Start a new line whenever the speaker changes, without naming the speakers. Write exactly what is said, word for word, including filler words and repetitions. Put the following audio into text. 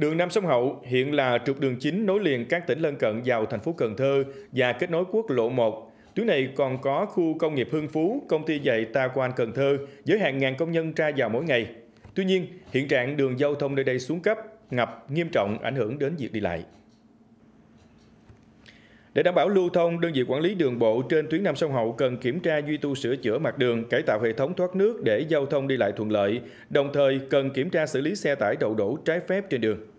Đường Nam Sông Hậu hiện là trục đường chính nối liền các tỉnh lân cận vào thành phố Cần Thơ và kết nối quốc lộ một. Tuyến này còn có khu công nghiệp Hưng Phú, công ty giày Taquan Cần Thơ với hàng ngàn công nhân ra vào mỗi ngày. Tuy nhiên, hiện trạng đường giao thông nơi đây xuống cấp, ngập nghiêm trọng, ảnh hưởng đến việc đi lại. Để đảm bảo lưu thông, đơn vị quản lý đường bộ trên tuyến Nam Sông Hậu cần kiểm tra duy tu sửa chữa mặt đường, cải tạo hệ thống thoát nước để giao thông đi lại thuận lợi, đồng thời cần kiểm tra xử lý xe tải đậu đổ trái phép trên đường.